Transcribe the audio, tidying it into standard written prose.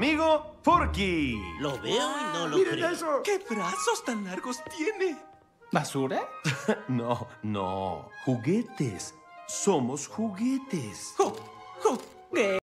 amigo Forky. Lo veo y no lo ¡Miren creo. eso! ¿Qué brazos tan largos tiene? ¿Basura? No, juguetes. Somos juguetes. ¡Juguete!